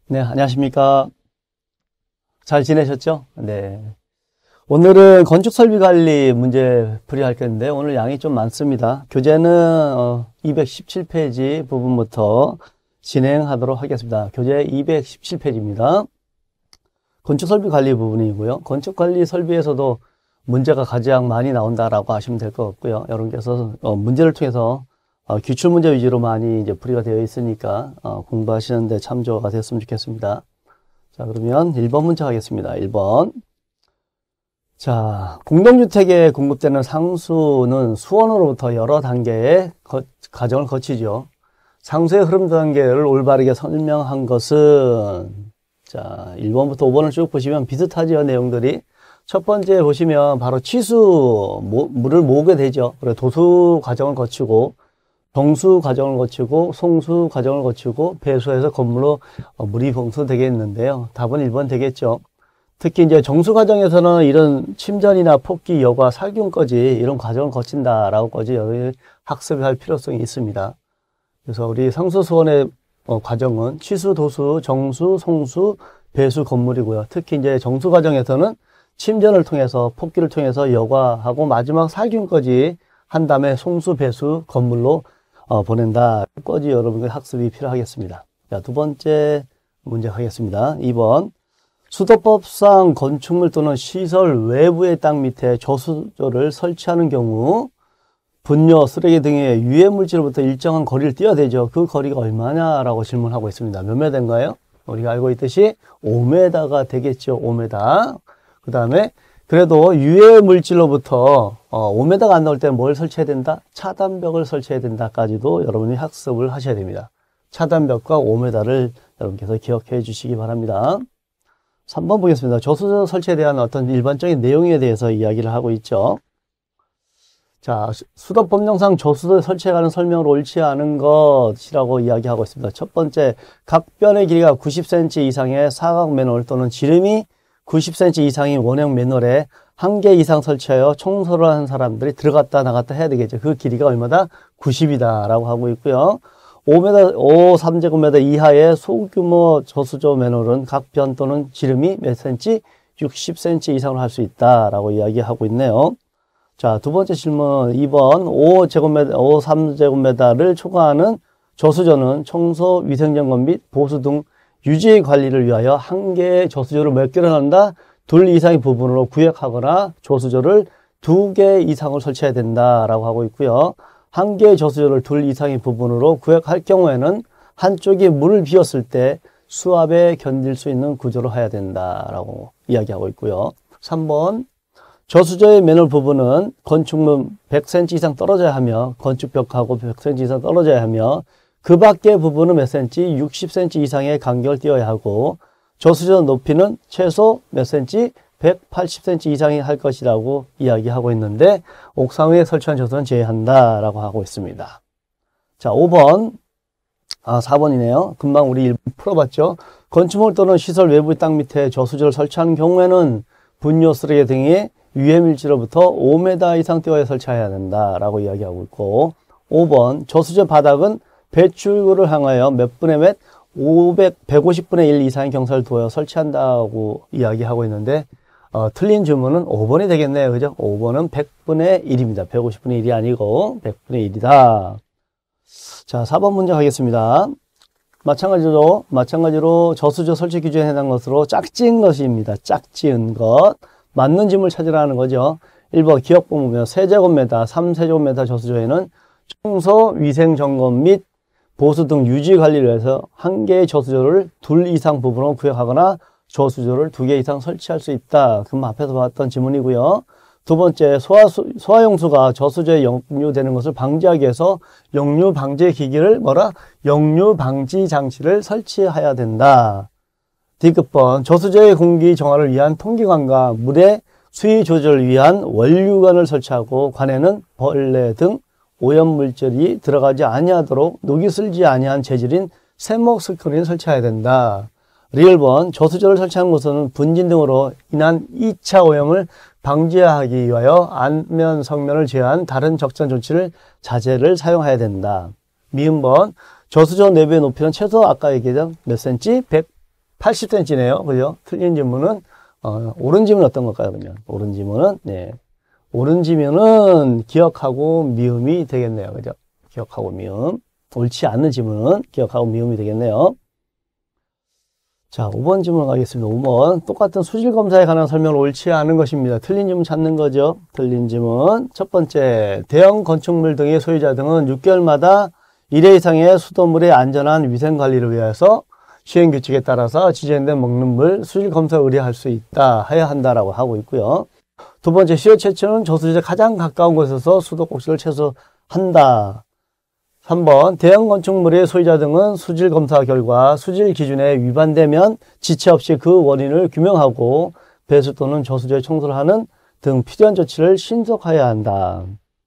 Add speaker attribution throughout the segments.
Speaker 1: 네, 안녕하십니까. 잘 지내셨죠? 네. 오늘은 건축설비관리 문제 풀이할 건데, 오늘 양이 좀 많습니다. 교재는 217페이지 부분부터 진행하도록 하겠습니다. 교재 217페이지입니다. 건축설비관리 부분이고요. 건축관리 설비에서도 문제가 가장 많이 나온다라고 하시면 될 것 같고요. 여러분께서 문제를 통해서 기출문제 위주로 많이 이제 풀이가 되어 있으니까 공부하시는데 참조가 됐으면 좋겠습니다. 자, 그러면 1번 문제 하겠습니다. 1번. 자, 공동주택에 공급되는 상수는 수원으로부터 여러 단계의 과정을 거치죠. 상수의 흐름 단계를 올바르게 설명한 것은, 자, 1번부터 5번을 쭉 보시면 비슷하죠, 내용들이. 첫 번째 보시면 바로 치수, 물을 모으게 되죠. 그리고 도수 과정을 거치고, 정수 과정을 거치고, 송수 과정을 거치고, 배수해서 건물로 물이 봉수되겠는데요. 답은 1번 되겠죠. 특히 이제 정수 과정에서는 이런 침전이나 폭기, 여과, 살균까지 이런 과정을 거친다라고까지 여기 학습할 필요성이 있습니다. 그래서 우리 상수수원의 과정은 치수, 도수, 정수, 송수, 배수 건물이고요. 특히 이제 정수 과정에서는 침전을 통해서 폭기를 통해서 여과하고 마지막 살균까지 한 다음에 송수, 배수 건물로 보낸다. 까지 여러분의 학습이 필요하겠습니다. 자, 두 번째 문제 하겠습니다. 2번. 수도법상 건축물 또는 시설 외부의 땅 밑에 저수조를 설치하는 경우 분뇨, 쓰레기 등의 유해물질로부터 일정한 거리를 띄어야 되죠. 그 거리가 얼마냐라고 질문하고 있습니다. 몇 m인가요? 우리가 알고 있듯이 5m가 되겠죠. 5m. 그 다음에 그래도 유해물질로부터 5m가 안 나올 때는 뭘 설치해야 된다? 차단벽을 설치해야 된다까지도 여러분이 학습을 하셔야 됩니다. 차단벽과 5m를 여러분께서 기억해 주시기 바랍니다. 3번 보겠습니다. 저수조 설치에 대한 어떤 일반적인 내용에 대해서 이야기를 하고 있죠. 자, 수도법령상 저수조 설치에 관한 설명을 옳지 않은 것이라고 이야기하고 있습니다. 첫 번째, 각 변의 길이가 90cm 이상의 사각 맨홀 또는 지름이 90cm 이상인 원형 맨홀에 1개 이상 설치하여 청소를 한 사람들이 들어갔다 나갔다 해야 되겠죠. 그 길이가 얼마다? 90이다 라고 하고 있고요. 3제곱미터 이하의 소규모 저수조 맨홀은 각 변 또는 지름이 몇 cm? 60cm 이상으로 할 수 있다라고 이야기하고 있네요. 자, 두 번째 질문 2번 3제곱미터를 초과하는 저수조는 청소, 위생점검 및 보수 등 유지 관리를 위하여 1개의 저수조를 몇 개를 한다? 2 이상의 부분으로 구역하거나 저수조를 2개 이상을 설치해야 된다라고 하고 있고요. 1개의 저수조를 2 이상의 부분으로 구역할 경우에는 한쪽이 물을 비웠을 때 수압에 견딜 수 있는 구조로 해야 된다라고 이야기하고 있고요. 3번 저수조의 맨홀 부분은 건축물 100cm 이상 떨어져야 하며 건축벽하고 100cm 이상 떨어져야 하며 그 밖의 부분은 몇 cm? 60cm 이상의 간격을 띄어야 하고 저수조 높이는 최소 몇 cm? 180cm 이상이 할 것이라고 이야기하고 있는데 옥상 위에 설치한 저수조는 제외한다라고 하고 있습니다. 자, 5번. 4번이네요. 금방 우리 1번 풀어봤죠. 건축물 또는 시설 외부의 땅 밑에 저수조를 설치하는 경우에는 분뇨, 쓰레기 등의 유해물질로부터 5m 이상 띄어야 설치해야 된다라고 이야기하고 있고 5번. 저수조 바닥은 배출구를 향하여 몇 분의 몇? 150분의 1 이상의 경사를 두어 설치한다고 이야기하고 있는데 틀린 주문은 5번이 되겠네요. 그죠? 5번은 100분의 1입니다. 150분의 1이 아니고 100분의 1이다. 자, 4번 문제 가겠습니다. 마찬가지로 저수조 설치 기준에 해당하는 것으로 짝지은 것입니다. 짝지은 것. 맞는 짐을 찾으라는 거죠. 1번 기억 보면 세제곱미터, 3세제곱미터 저수조에는 청소, 위생 점검 및 보수 등 유지 관리를 해서 1개의 저수조를 2 이상 부분으로 구역하거나 저수조를 2개 이상 설치할 수 있다. 그럼 앞에서 봤던 지문이고요. 두 번째, 소화용수가 저수조에 역류되는 것을 방지하기 위해서 역류 방지 기기를 역류 방지 장치를 설치해야 된다. D급번, 저수조의 공기 정화를 위한 통기관과 물의 수위 조절을 위한 원류관을 설치하고 관에는 벌레 등 오염물질이 들어가지 아니하도록 녹이 슬지 아니한 재질인 쇠목 스크린 설치해야 된다. 리얼번, 저수조를 설치한 곳은 분진 등으로 인한 2차 오염을 방지하기 위하여 안면, 성면을 제외한 다른 적정 조치를 자재를 사용해야 된다. 미음번, 저수조 내부의 높이는 최소 아까 얘기했던 몇 cm? 80cm네요. 그죠? 틀린 지문은, 옳은 지문은 어떤 걸까요, 그러면? 옳은 지문은, 네. 옳은 지문은 기억하고 미음이 되겠네요. 그죠? 기억하고 미음. 옳지 않은 지문은 기억하고 미음이 되겠네요. 자, 5번 질문 가겠습니다. 5번. 똑같은 수질 검사에 관한 설명을 옳지 않은 것입니다. 틀린 질문 찾는 거죠. 틀린 질문. 첫 번째, 대형 건축물 등의 소유자 등은 6개월마다 1회 이상의 수돗물의 안전한 위생 관리를 위해서 시행 규칙에 따라서 지정된 먹는 물 수질 검사를 의뢰할 수 있다, 해야 한다라고 하고 있고요. 두 번째, 시효 채취는 저수지에 가장 가까운 곳에서 수도꼭지를 최소한다. 3번, 대형 건축물의 소유자 등은 수질 검사 결과 수질 기준에 위반되면 지체 없이 그 원인을 규명하고 배수 또는 저수지에 청소를 하는 등 필요한 조치를 신속하여야 한다.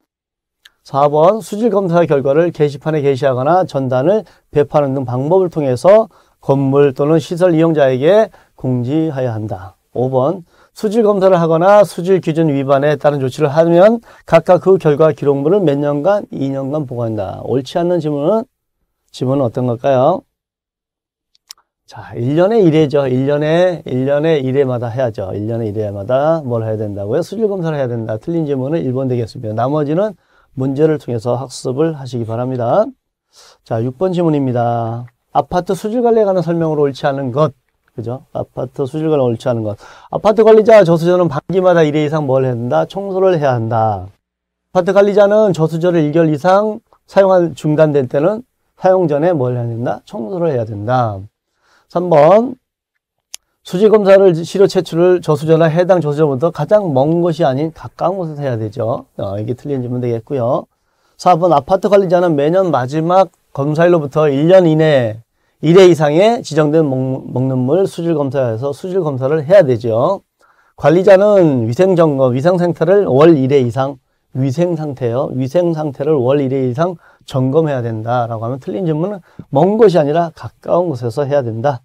Speaker 1: 4번, 수질 검사 결과를 게시판에 게시하거나 전단을 배포하는 등 방법을 통해서 건물 또는 시설 이용자에게 공지하여야 한다. 5번, 수질 검사를 하거나 수질 기준 위반에 따른 조치를 하면 각각 그 결과 기록물을 몇 년간, 2년간 보관한다. 옳지 않는 지문은 어떤 걸까요? 자, 1년에 1회죠. 1년에 1회마다 해야죠. 1년에 1회마다 뭘 해야 된다고요? 수질 검사를 해야 된다. 틀린 지문은 1번 되겠습니다. 나머지는 문제를 통해서 학습을 하시기 바랍니다. 자, 6번 지문입니다. 아파트 수질 관리에 관한 설명으로 옳지 않은 것. 그죠? 아파트 수질 관리 옳지 않은 것. 아파트 관리자 저수저는 반기마다 1회 이상 뭘 해야 된다? 청소를 해야 한다. 아파트 관리자는 저수저를 1개월 이상 사용한 중단된 때는 사용 전에 뭘 해야 된다? 청소를 해야 된다. 3번. 수질 검사를 시료 채취를 저수저나 해당 저수저부터 가장 먼 곳이 아닌 가까운 곳에서 해야 되죠. 이게 틀린 질문 되겠고요. 4번. 아파트 관리자는 매년 마지막 검사일로부터 1년 이내 1회 이상의 지정된 먹는 물 수질 검사에서 수질 검사를 해야 되죠. 관리자는 위생 점검, 위생 상태를 월 1회 이상, 위생 상태요. 위생 상태를 월 1회 이상 점검해야 된다라고 하면 틀린 질문은 먼 곳이 아니라 가까운 곳에서 해야 된다.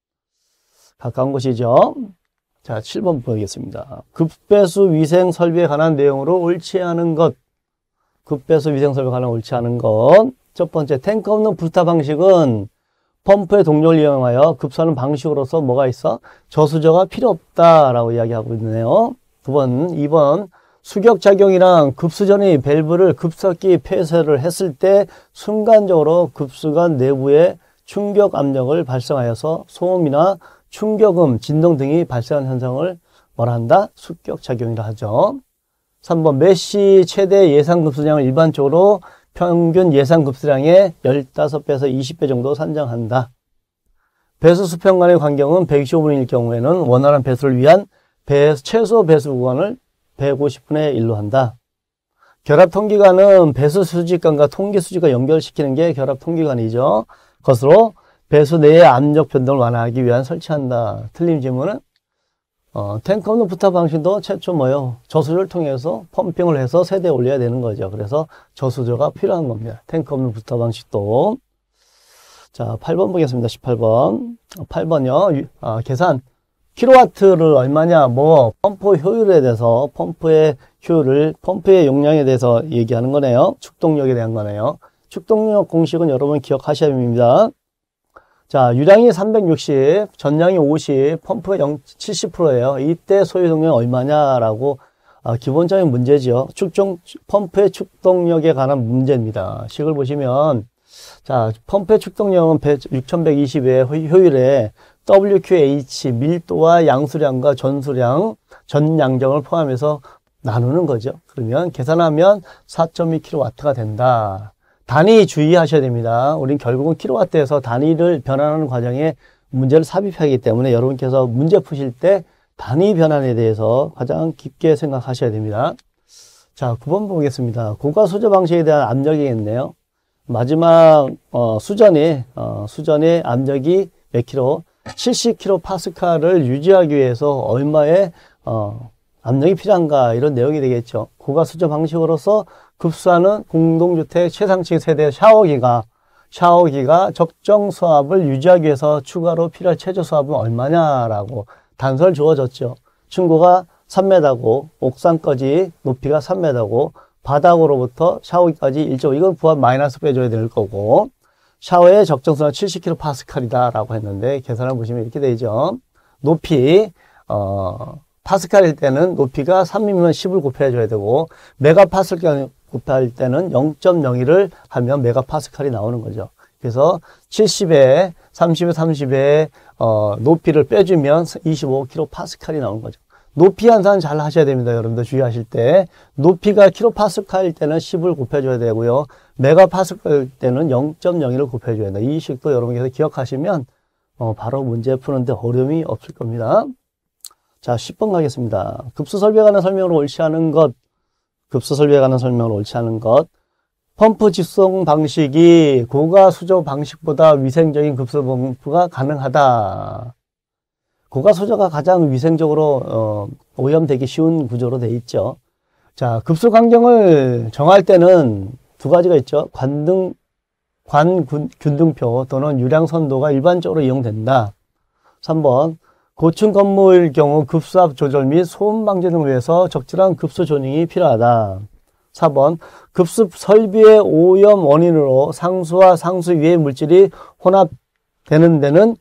Speaker 1: 가까운 곳이죠. 자, 7번 보겠습니다. 급배수 위생 설비에 관한 내용으로 옳지 않은 것. 급배수 위생 설비에 관한 옳지 않은 것. 첫 번째, 탱크 없는 부스타 방식은 펌프의 동력을 이용하여 급수하는 방식으로서 뭐가 있어? 저수저가 필요 없다라고 이야기하고 있네요. 2번, 수격작용이랑 급수전이 밸브를 급속히 폐쇄를 했을 때 순간적으로 급수관 내부에 충격 압력을 발생하여서 소음이나 충격음, 진동 등이 발생하는 현상을 뭐라 한다? 수격작용이라 하죠. 3번, 메시 최대 예상 급수량을 일반적으로 평균 예상 급수량의 15배에서 20배 정도 산정한다. 배수 수평간의 간격은 125분의 1일 경우에는 원활한 배수를 위한 최소 배수 구간을 150분의 1로 한다. 결합 통기관은 배수 수직관과 통기 수직과 연결시키는 게 결합 통기관이죠. 그것으로 배수 내의 압력 변동을 완화하기 위한 설치한다. 틀린 질문은 탱크 없는 부타 방식도 최초 뭐요? 저수저를 통해서 펌핑을 해서 세대에 올려야 되는 거죠. 그래서 저수저가 필요한 겁니다. 탱크 없는 부타 방식도. 자, 8번 보겠습니다. 18번. 8번요. 계산. 킬로와트를 얼마냐? 펌프 효율에 대해서 펌프의 효율을, 펌프의 용량에 대해서 얘기하는 거네요. 축동력에 대한 거네요. 축동력 공식은 여러분 기억하셔야 됩니다. 자, 유량이 360, 전량이 50, 펌프가 70%예요. 이때 소유 동력이 얼마냐라고 기본적인 문제죠. 펌프의 축동력에 관한 문제입니다. 식을 보시면 자, 펌프의 축동력은 6120의 효율에 WQH 밀도와 양수량과 전수량, 전양정을 포함해서 나누는 거죠. 그러면 계산하면 4.2kW가 된다. 단위 주의하셔야 됩니다. 우린 결국은 킬로와트에서 단위를 변환하는 과정에 문제를 삽입하기 때문에 여러분께서 문제 푸실 때 단위 변환에 대해서 가장 깊게 생각하셔야 됩니다. 자, 9번 보겠습니다. 고가 수저 방식에 대한 압력이겠네요. 마지막 수전의 압력이 몇 킬로? 70kPa를 유지하기 위해서 얼마의 압력이 필요한가 이런 내용이 되겠죠. 고가 수저 방식으로서 급수하는 공동주택 최상층 세대 샤워기가 적정 수압을 유지하기 위해서 추가로 필요할 최저 수압은 얼마냐라고 단서를 주어졌죠. 층고가 3m고 옥상까지 높이가 3m고 바닥으로부터 샤워기까지 1.5, 이건 부하 마이너스 빼줘야 될 거고, 샤워의 적정수는 70kPa이다 라고 했는데 계산을 보시면 이렇게 되죠. 높이 파스칼일 때는 높이가 3이면 10을 곱해줘야 되고 메가파스칼 곱할 때는 0.01을 하면 메가파스칼이 나오는 거죠. 그래서 70에 30에 30에 높이를 빼주면 25kPa이 나오는 거죠. 높이 환산 잘 하셔야 됩니다. 여러분들 주의하실 때 높이가 킬로파스칼일 때는 10을 곱해줘야 되고요. 메가파스칼일 때는 0.01을 곱해줘야 된다. 이 식도 여러분께서 기억하시면 바로 문제 푸는데 어려움이 없을 겁니다. 자, 10번 가겠습니다. 급수 설비에 관한 설명으로 옳지 않은 것. 급수 설비에 관한 설명으로 옳지 않은 것. 펌프 직송 방식이 고가 수조 방식보다 위생적인 급수 펌프가 가능하다. 고가 수조가 가장 위생적으로 오염되기 쉬운 구조로 되어 있죠. 자, 급수 환경을 정할 때는 두 가지가 있죠. 균등표 또는 유량선도가 일반적으로 이용된다. 3번 고층 건물의 경우 급수압 조절 및 소음 방지 등을 위해서 적절한 급수 조닝이 필요하다. 4번 급수 설비의 오염 원인으로 상수와 상수 이외의 물질이 혼합되는 데는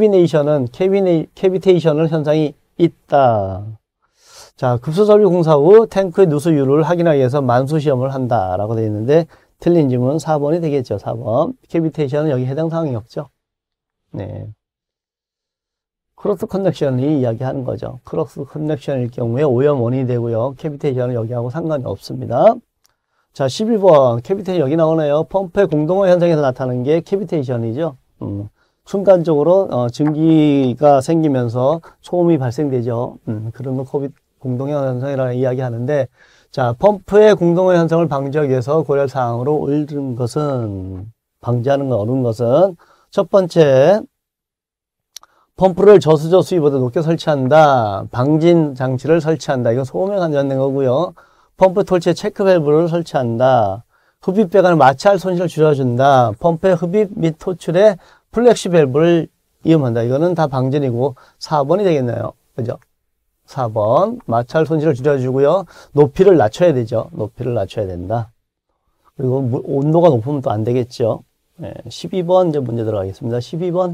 Speaker 1: 캐비테이션을 현상이 있다. 자, 급수설비 공사 후 탱크의 누수율을 확인하기 위해서 만수 시험을 한다라고 되어 있는데 틀린 질문은 4번이 되겠죠. 4번. 캐비테이션은 여기 해당 사항이 없죠. 네. 크로스 커넥션이 이야기하는 거죠. 크로스 커넥션일 경우에 오염 원인이 되고요. 캐비테이션은 여기하고 상관이 없습니다. 자, 11번. 캐비테이션 여기 나오네요. 펌프의 공동화 현상에서 나타나는 게 캐비테이션이죠. 순간적으로 증기가 생기면서 소음이 발생되죠. 그러면 공동화 현상이라고 이야기하는데, 자, 펌프의 공동화 현상을 방지하기 위해서 고려 사항으로 옳은 것은, 방지하는 거 옳은 것은 첫 번째, 펌프를 저수저 수위보다 높게 설치한다. 방진 장치를 설치한다. 이건 소음에 관련된 거고요. 펌프 톨치에 체크 밸브를 설치한다. 흡입 배관을 마찰 손실을 줄여준다. 펌프의 흡입 및 토출에 플렉시 밸브를 이용한다. 이거는 다 방진이고 4번이 되겠네요. 그죠? 4번. 마찰 손실을 줄여주고요. 높이를 낮춰야 되죠. 높이를 낮춰야 된다. 그리고 온도가 높으면 또 안 되겠죠. 네, 12번 이제 문제 들어가겠습니다. 12번.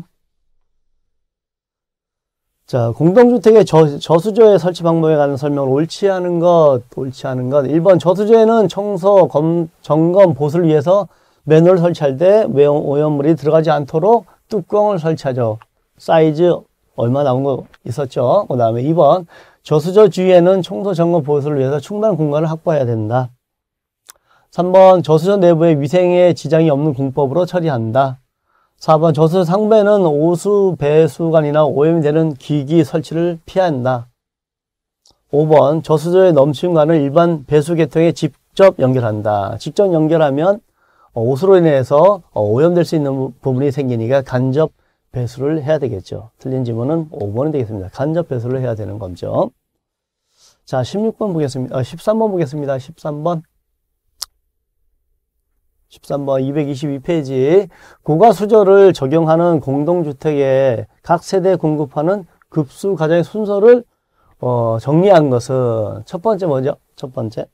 Speaker 1: 자, 공동주택의 저수조의 설치 방법에 관한 설명을 옳지 않은 것. 1번 저수조에는 청소, 점검, 보수를 위해서 매너를 설치할 때 오염물이 들어가지 않도록 뚜껑을 설치하죠. 사이즈 얼마 나온 거 있었죠. 그 다음에 2번 저수조 주위에는 청소, 점검, 보수를 위해서 충분한 공간을 확보해야 된다. 3번 저수조 내부에 위생에 지장이 없는 공법으로 처리한다. 4번 저수조 상부에는 오수, 배수관이나 오염이 되는 기기 설치를 피한다. 5번 저수조의 넘침관을 일반 배수 계통에 직접 연결한다. 직접 연결하면 오수로 인해서 오염될 수 있는 부분이 생기니까 간접 배수를 해야 되겠죠. 틀린 질문은 5번이 되겠습니다. 간접 배수를 해야 되는 거죠. 자, 16번 보겠습니다. 13번 보겠습니다. 13번 222페이지. 고가 수조를 적용하는 공동주택에 각 세대에 공급하는 급수 과정의 순서를 정리한 것은 첫 번째 뭐죠? 첫 번째.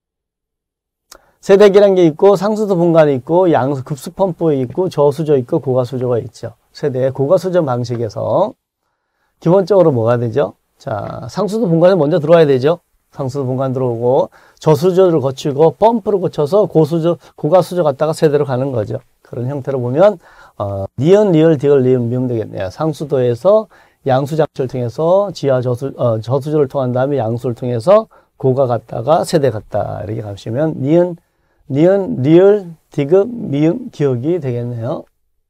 Speaker 1: 세대 계량기 있고 상수도 분간이 있고 양수 급수 펌프 있고 저수조 있고 고가 수조가 있죠. 세대 고가 수조 방식에서 기본적으로 뭐가 되죠? 자, 상수도 분간이 먼저 들어와야 되죠. 상수도 분간 들어오고 저수조를 거치고 펌프를 거쳐서 고가 수조 갔다가 세대로 가는 거죠. 그런 형태로 보면 니은, 리을, 디을, 리을 미으면 되겠네요. 상수도에서 양수 장치를 통해서 지하 저수조를 통한 다음에 양수를 통해서 고가 갔다가 세대 갔다 이렇게 가시면 니은, 리을, 디귿, 미음, 기억이 되겠네요.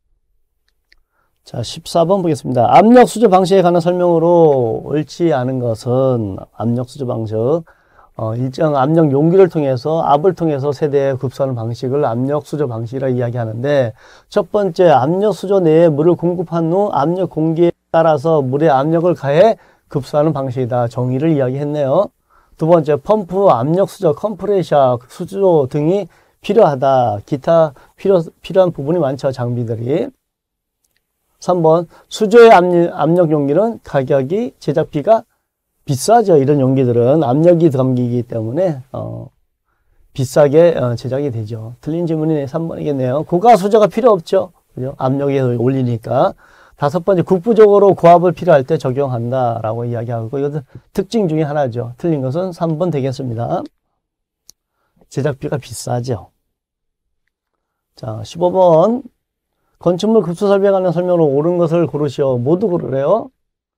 Speaker 1: 자, 14번 보겠습니다. 압력 수조 방식에 관한 설명으로 옳지 않은 것은 압력 수조 방식, 일정 압력 용기를 통해서 압을 통해서 세대에 급수하는 방식을 압력 수조 방식이라 이야기하는데, 첫 번째 압력 수조 내에 물을 공급한 후 압력 공기에 따라서 물의 압력을 가해 급수하는 방식이다. 정의를 이야기했네요. 두 번째, 펌프, 압력 수조, 컴프레셔, 수조 등이 필요하다. 기타 필요한 부분이 많죠. 장비들이. 3번, 수조의 압력 용기는 가격이, 제작비가 비싸죠. 이런 용기들은 압력이 담기기 때문에, 비싸게 제작이 되죠. 틀린 질문이 3번이겠네요. 고가 수조가 필요 없죠. 그죠? 압력에 올리니까. 다섯 번째, 국부적으로 고압을 필요할 때 적용한다라고 이야기하고, 이것은 특징 중에 하나죠. 틀린 것은 3번 되겠습니다. 제작비가 비싸죠. 자, 15번. 건축물 급수 설비에 관한 설명으로 옳은 것을 고르시오. 모두 고르래요.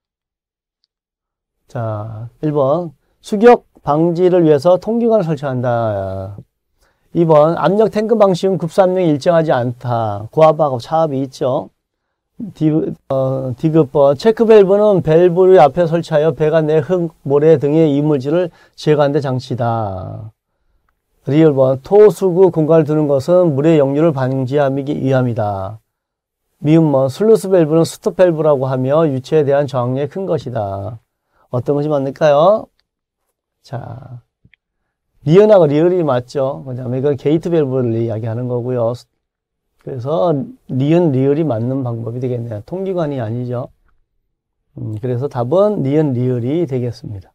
Speaker 1: 자, 1번. 수격 방지를 위해서 통기관을 설치한다. 2번. 압력 탱크 방식은 급수 압력이 일정하지 않다. 고압하고 차압이 있죠. 디귿번. 체크 밸브는 밸브를 앞에 설치하여 배가 내 흙, 모래 등의 이물질을 제거하는 데 장치다. 리을번. 토수구 공간을 두는 것은 물의 역류를 방지하기 위함이다. 미음번. 슬루스 밸브는 스톱 밸브라고 하며 유체에 대한 저항력이 큰 것이다. 어떤 것이 맞을까요? 자, 리은하고 리을이 맞죠. 그다음에 이건 게이트 밸브를 이야기하는 거고요. 그래서 리은, 리을이 맞는 방법이 되겠네요. 통기관이 아니죠. 그래서 답은 리은, 리을이 되겠습니다.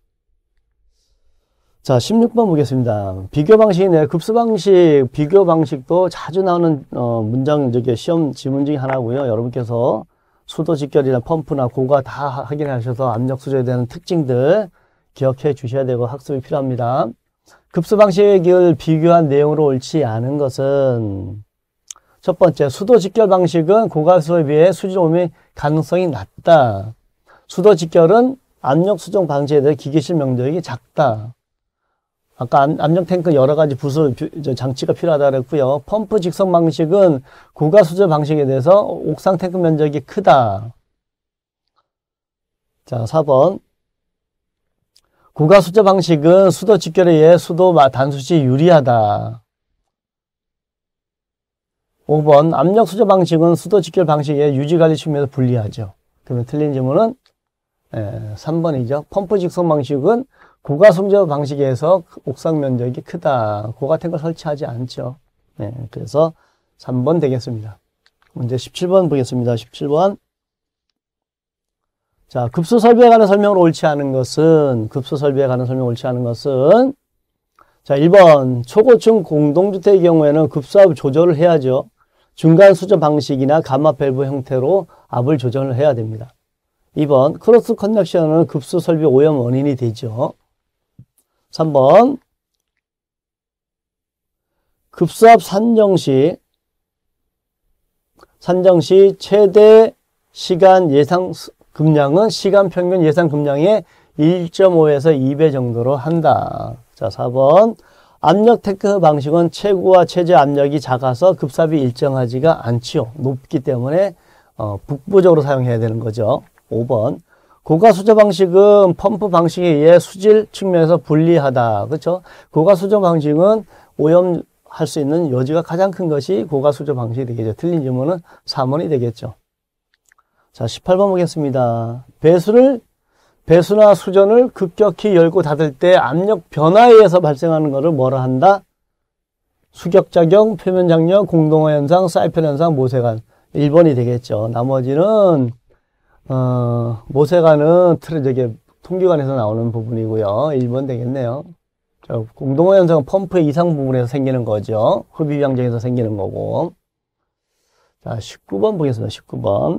Speaker 1: 자, 16번 보겠습니다. 비교 방식이네요. 급수 방식, 비교 방식도 자주 나오는 문장 시험 지문 중에 하나고요. 여러분께서 수도 직결이나 펌프나 고가 다 확인하셔서 압력 수조에 대한 특징들 기억해 주셔야 되고 학습이 필요합니다. 급수 방식을 비교한 내용으로 옳지 않은 것은 첫 번째, 수도 직결 방식은 고가수에 비해 수질 오염의 가능성이 낮다. 수도 직결은 압력 수정 방식에 대해 기계실 면적이 작다. 아까 압력 탱크 여러 가지 장치가 필요하다고 그랬고요. 펌프 직선 방식은 고가수조 방식에 대해서 옥상 탱크 면적이 크다. 자, 4번. 고가수조 방식은 수도 직결에 의해 수도 단수시 유리하다. 5번. 압력 수조 방식은 수도 직결 방식에 유지관리 측면에서 불리하죠. 그러면 틀린 질문은 3번이죠. 펌프 직선 방식은 고가수조 방식에서 옥상 면적이 크다. 고가 탱크를 설치하지 않죠. 네, 그래서 3번 되겠습니다. 문제 17번 보겠습니다. 17번. 자, 급수 설비에 관한 설명으로 옳지 않은 것은, 자, 1번. 초고층 공동주택의 경우에는 급수압 조절을 해야죠. 중간 수조 방식이나 가마 밸브 형태로 압을 조절을 해야 됩니다. 2번. 크로스 커넥션은 급수 설비 오염 원인이 되죠. 3번. 급수압 산정 시 최대 시간 예상 급량은 시간 평균 예상 급량의 1.5에서 2배 정도로 한다. 자, 4번. 압력 탱크 방식은 최고와 최저 압력이 작아서 급수압이 일정하지가 않지요. 높기 때문에 북부적으로 사용해야 되는 거죠. 5번. 고가수조 방식은 펌프 방식에 의해 수질 측면에서 불리하다. 그렇죠? 고가수조 방식은 오염할 수 있는 여지가 가장 큰 것이 고가수조 방식이 되겠죠. 틀린 질문은 3번이 되겠죠. 자, 18번 보겠습니다. 배수나 수전을 급격히 열고 닫을 때 압력 변화에 의해서 발생하는 것을 뭐라 한다? 수격작용, 표면장력, 공동화 현상, 사이펀 현상, 모세관. 1번이 되겠죠. 나머지는 모세관은 통기관에서 나오는 부분이고요. 1번 되겠네요. 자, 공동화 현상은 펌프의 이상 부분에서 생기는 거죠. 흡입 양정에서 생기는 거고. 자, 19번 보겠습니다. 19번.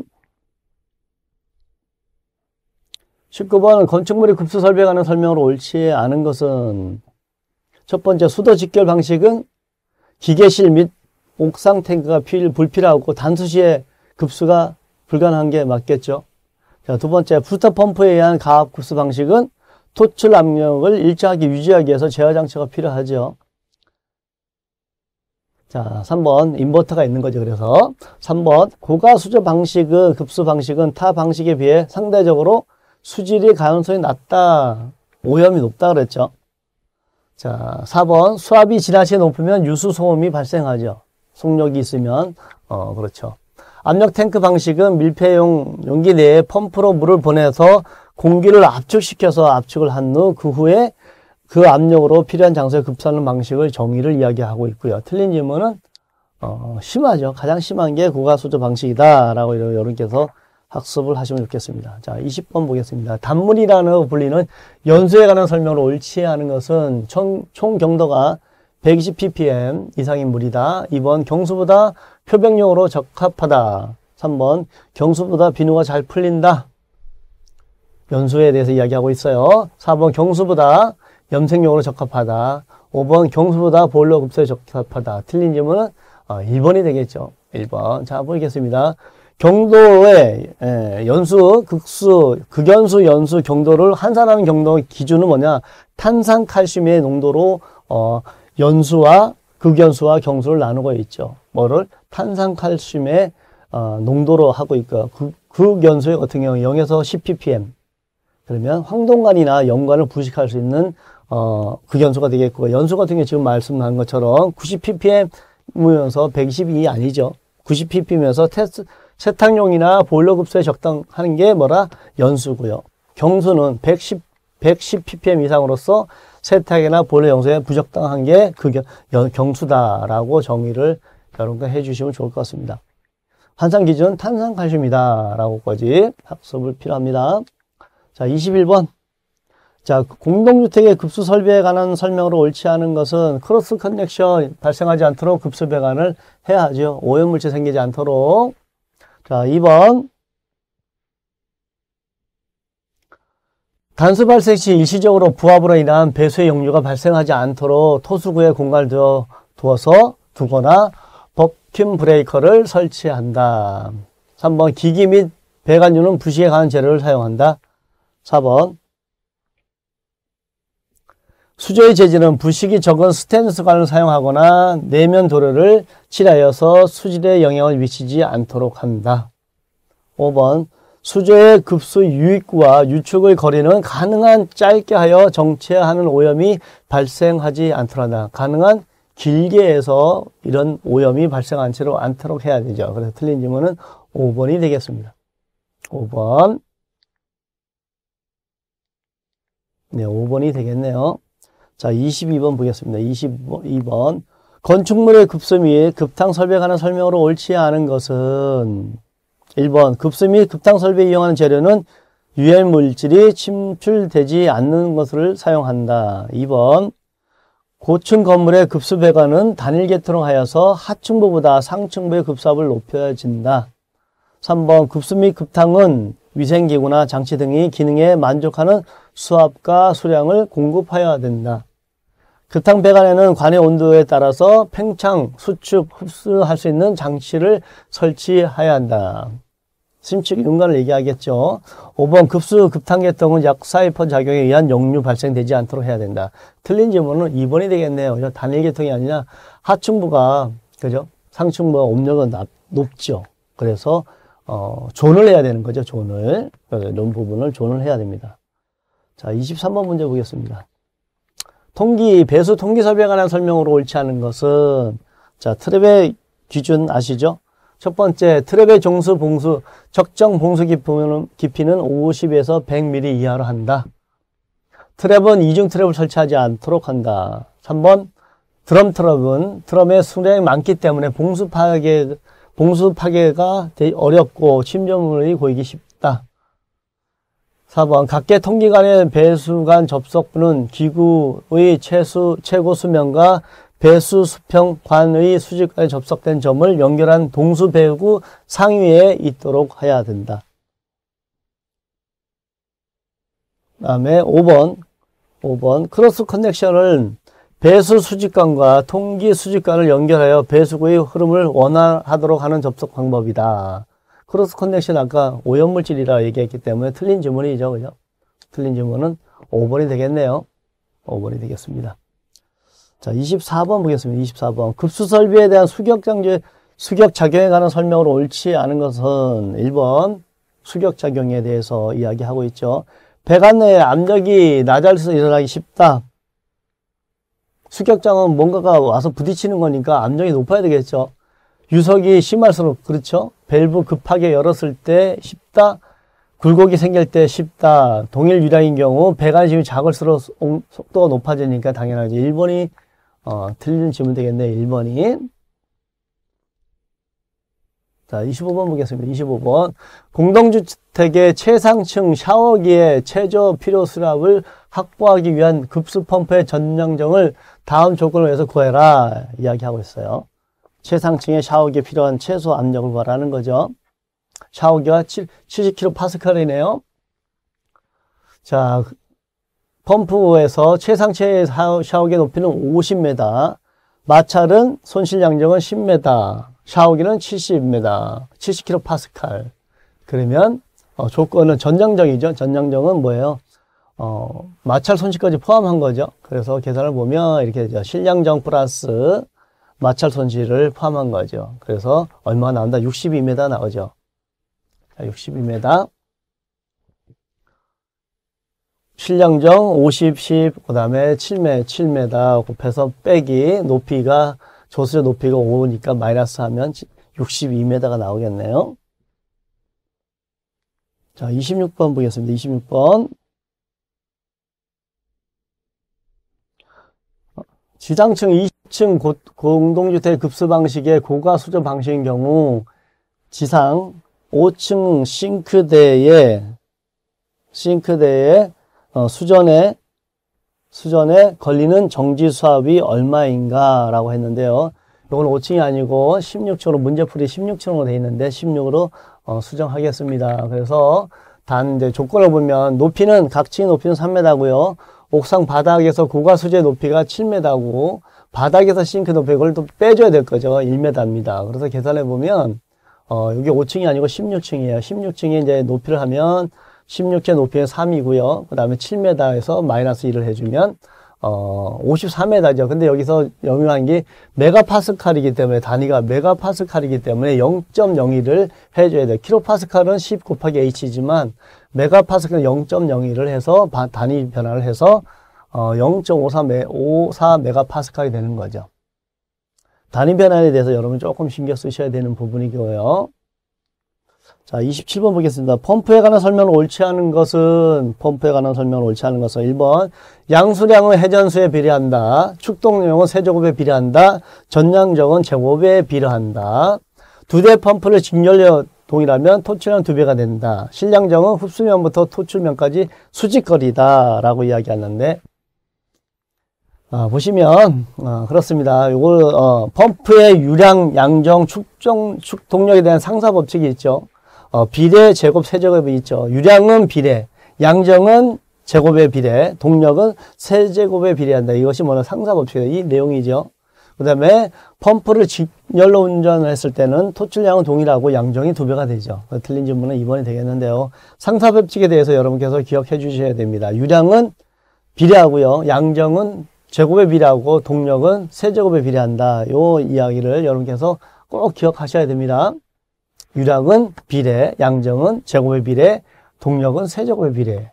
Speaker 1: 19번은 건축물의 급수 설비에 관한 설명으로 옳지 않은 것은 첫 번째, 수도 직결 방식은 기계실 및 옥상 탱크가 불필요하고 단수시에 급수가 불가능한 게 맞겠죠. 자, 두 번째, 부스터 펌프에 의한 가압 급수 방식은 토출 압력을 일정하게 유지하기 위해서 제어 장치가 필요하죠. 자, 3번 인버터가 있는 거죠. 그래서 3번 고가수조 방식은 급수 방식은 타 방식에 비해 상대적으로 수질의 가능성이 낮다. 오염이 높다 그랬죠. 자, 4번 수압이 지나치게 높으면 유수 소음이 발생하죠. 속력이 있으면 그렇죠. 압력 탱크 방식은 밀폐용 용기 내에 펌프로 물을 보내서 공기를 압축시켜서 압축을 한 후 그 후에 그 압력으로 필요한 장소에 급수하는 방식을 정의를 이야기하고 있고요. 틀린 질문은 심하죠. 가장 심한 게 고가수조 방식이다라고 여러분께서 학습을 하시면 좋겠습니다. 자, 20번 보겠습니다. 단물이라고 불리는 연소에 관한 설명으로 옳지 않은 것은 총 경도가 120 ppm 이상인 물이다. 2번 경수보다 표백용으로 적합하다. 3번 경수보다 비누가 잘 풀린다. 연수에 대해서 이야기하고 있어요. 4번 경수보다 염색용으로 적합하다. 5번 경수보다 보일러 급수에 적합하다. 틀린 질문은 1번이 되겠죠. 1번. 자, 보겠습니다. 경도의 연수, 극수, 극연수, 연수, 경도를 환산하는 경도 기준은 뭐냐? 탄산칼슘의 농도로 연수와 극연수와 경수를 나누고 있죠. 뭐를? 탄산칼슘의 농도로 하고 있고, 극연수의 같은 경우 0에서 10ppm. 그러면 황동관이나 염관을 부식할 수 있는 극연수가 되겠고, 연수 같은 경우 지금 말씀한 것처럼 90ppm이면서 120이 아니죠. 90ppm이면서 세탁용이나 보일러 급수에 적당하는 게 뭐라? 연수고요. 경수는 110ppm 이상으로서 세탁이나 보일러 연수에 부적당한 게 경수다라고 정의를 여러분과 해주시면 좋을 것 같습니다. 환산 기준 탄산칼슘이다라고까지 학습을 필요합니다. 자, 21번. 자, 공동주택의 급수 설비에 관한 설명으로 옳지 않은 것은 크로스 커넥션 발생하지 않도록 급수 배관을 해야 하죠. 오염물질 생기지 않도록. 자, 2번. 단수 발생 시 일시적으로 부합으로 인한 배수의 역류가 발생하지 않도록 토수구에 공간을 두거나 버큐um 브레이커를 설치한다. 3번. 기기 및 배관유는 부식에 강한 재료를 사용한다. 4번. 수조의 재질은 부식이 적은 스테인리스관을 사용하거나 내면 도료를 칠하여서 수질에 영향을 미치지 않도록 한다. 5번. 수조의 급수 유입구와 유축의 거리는 가능한 짧게 하여 정체하는 오염이 발생하지 않도록 한다. 가능한 길게 해서 이런 오염이 발생하지 않도록 해야 되죠. 그래서 틀린 질문은 5번이 되겠습니다. 5번. 네, 5번이 되겠네요. 자, 22번 보겠습니다. 22번. 건축물의 급수 및 급탕 설비에 관한 설명으로 옳지 않은 것은 1번. 급수 및 급탕 설비에 이용하는 재료는 유해물질이 침출되지 않는 것을 사용한다. 2번. 고층 건물의 급수 배관은 단일 계통으로 하여서 하층부보다 상층부의 급수압을 높여진다. 3번. 급수 및 급탕은 위생기구나 장치 등이 기능에 만족하는 수압과 수량을 공급하여야 된다. 급탕 배관에는 관의 온도에 따라서 팽창, 수축, 흡수할 수 있는 장치를 설치해야 한다. 심축 윤관을 얘기하겠죠. 5번. 급수, 급탕 계통은 약사이퍼 작용에 의한 역류 발생되지 않도록 해야 된다. 틀린 질문은 2번이 되겠네요. 단일 계통이 아니라 하층부가, 그죠? 상층부가 온도가 높죠. 그래서 존을 해야 되는 거죠, 존을. 이런 부분을 존을 해야 됩니다. 자, 23번 문제 보겠습니다. 배수 통기 설비에 관한 설명으로 옳지 않은 것은, 자, 트랩의 기준 아시죠? 첫 번째, 트랩의 정수 봉수, 적정 봉수 깊이는 50에서 100mm 이하로 한다. 트랩은 이중 트랩을 설치하지 않도록 한다. 3번, 드럼 트랩은 드럼의 수량이 많기 때문에 봉수 파괴가 어렵고 침전물이 고이기 쉽다. 4번. 각계 통기 간의 배수관 접속부는 기구의 최고 수명과 배수 수평관의 수직관에 접속된 점을 연결한 동수 배구 상위에 있도록 해야 된다. 다음에 5번. 크로스 커넥션을 배수 수직관과 통기 수직관을 연결하여 배수구의 흐름을 원활하도록 하는 접속 방법이다. 크로스 커넥션 아까 오염물질이라 얘기했기 때문에 틀린 질문이죠. 그죠? 틀린 질문은 5번이 되겠네요. 5번이 되겠습니다. 자, 24번 보겠습니다. 24번. 급수 설비에 대한 수격 작용에 관한 설명으로 옳지 않은 것은 1번. 수격 작용에 대해서 이야기하고 있죠. 배관 내에 압력이 낮아져서 일어나기 쉽다. 수격장은 뭔가가 와서 부딪히는 거니까 압력이 높아야 되겠죠. 유속이 심할수록, 그렇죠? 밸브 급하게 열었을 때 쉽다. 굴곡이 생길 때 쉽다. 동일 유량인 경우 배관심이 작을수록 속도가 높아지니까 당연하지. 1번이 틀린 질문 되겠네. 1번이. 자, 25번 보겠습니다. 25번. 공동주택의 최상층 샤워기의 최저 필요 수압을 확보하기 위한 급수 펌프의 전량정을 다음 조건을 위해서 구해라. 이야기하고 있어요. 최상층의 샤워기에 필요한 최소 압력을 구하라는 거죠. 샤워기가 70kPa이네요. 자, 펌프에서 최상층의 샤워기의 높이는 50m, 마찰은 손실 양정은 10m, 샤워기는 70m, 70kPa. 그러면 조건은 전장정이죠. 전장정은 뭐예요? 마찰 손실까지 포함한 거죠. 그래서 계산을 보면 이렇게 되죠. 실량정 플러스 마찰 손실을 포함한 거죠. 그래서 얼마 나온다? 62m 나오죠. 자, 62m. 실량정 50, 10, 그 다음에 7m 곱해서 빼기 높이가, 조수의 높이가 5니까 마이너스 하면 62m가 나오겠네요. 자, 26번 보겠습니다. 26번. 지상층 20층 공동주택 급수 방식의 고가 수조 방식인 경우 지상 5층 싱크대에 수전에 걸리는 정지 수압이 얼마인가 라고 했는데요. 이건 5층이 아니고 16층으로 문제풀이 16층으로 되어 있는데 16으로 수정하겠습니다. 그래서 이제 조건을 보면 높이는 각 층의 높이는 3m고요. 옥상 바닥에서 고가 수조의 높이가 7m고 바닥에서 싱크 높이 그걸 또 빼줘야 될 거죠. 1m입니다. 그래서 계산해 보면 여기 5층이 아니고 16층이에요. 16층에 이제 높이를 하면 16층 높이는 3이고요. 그 다음에 7m에서 마이너스 1을 해주면 54m죠. 근데 여기서 영유한 게 메가파스칼이기 때문에 단위가 메가파스칼이기 때문에 0.01을 해줘야 돼요. 킬로파스칼은 10 곱하기 h지만 메가파스칼은 0.01을 해서 단위 변화를 해서 0.54 메가파스칼이 되는 거죠. 단위 변화에 대해서 여러분 조금 신경 쓰셔야 되는 부분이고요. 자, 27번 보겠습니다. 펌프에 관한 설명을 옳지 않은 것은 1번 양수량은 해전수에 비례한다. 축동량은 세제곱에 비례한다. 전량정은 제곱에 비례한다. 두 대 펌프를 직연료 동일하면 토출량 2배가 된다. 실량정은 흡수면부터 토출면까지 수직거리다 라고 이야기하는데 보시면 그렇습니다. 요걸 펌프의 유량, 양정, 축동력에 대한 상사법칙이 있죠. 비례, 제곱, 세제곱이 있죠. 유량은 비례, 양정은 제곱에 비례, 동력은 세제곱에 비례한다. 이것이 뭐냐 상사법칙이에요. 이 내용이죠. 그 다음에 펌프를 직렬로 운전을 했을 때는 토출량은 동일하고 양정이 2배가 되죠. 틀린 질문은 2번이 되겠는데요. 상사법칙에 대해서 여러분께서 기억해 주셔야 됩니다. 유량은 비례하고요. 양정은 제곱에 비례하고 동력은 세제곱에 비례한다. 요 이야기를 여러분께서 꼭 기억하셔야 됩니다. 유량은 비례, 양정은 제곱에 비례, 동력은 세제곱에 비례.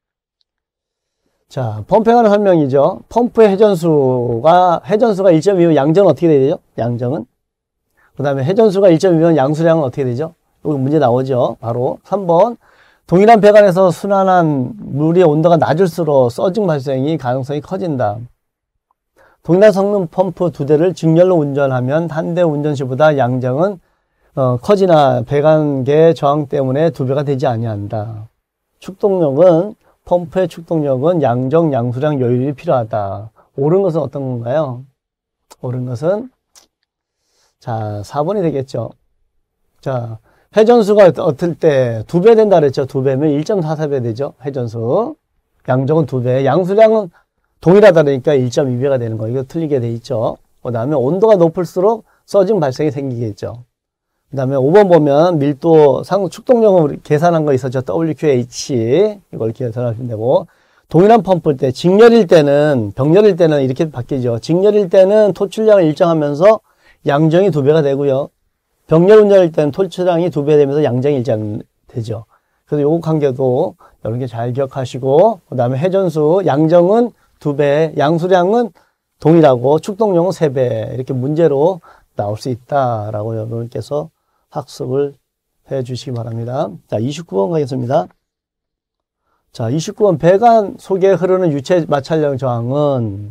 Speaker 1: 자, 펌프에 관한 설명이죠. 펌프의 회전수가 1.2면 양정은 어떻게 되죠? 양정은. 그 다음에 회전수가 1.2면 양수량은 어떻게 되죠? 여기 문제 나오죠. 바로 3번. 동일한 배관에서 순환한 물의 온도가 낮을수록 서징 발생이 가능성이 커진다. 동일한 성능 펌프 2대를 직렬로 운전하면 한 대 운전 시보다 양정은 커지나 배관계 저항 때문에 2배가 되지 아니한다. 축동력은 펌프의 축동력은 양정, 양수량 요율이 필요하다. 옳은 것은 어떤 건가요? 옳은 것은 자 4번이 되겠죠. 자 회전수가 어떨 때 2배 된다 그랬죠. 2배면 1.44배 되죠. 회전수. 양정은 2배. 양수량은 동일하다 그러니까 1.2배가 되는 거. 이거 틀리게 돼 있죠. 그 다음에 온도가 높을수록 서징 발생이 생기겠죠. 그 다음에 5번 보면 밀도 축동력은 우리 계산한 거 있었죠. WQH 이걸 계산하시면 되고 동일한 펌프일 때 직렬일 때는 병렬일 때는 이렇게 바뀌죠. 직렬일 때는 토출량을 일정하면서 양정이 2배가 되고요. 병렬 운전일 때는 토출량이 2배 되면서 양정이 일정되죠. 그래서 요거 관계도 여러분 잘 기억하시고 그 다음에 회전수 양정은 2배 양수량은 동일하고 축동력은 3배 이렇게 문제로 나올 수 있다라고 여러분께서 학습을 해 주시기 바랍니다. 자, 29번 가겠습니다. 자, 29번 배관 속에 흐르는 유체 마찰 저항은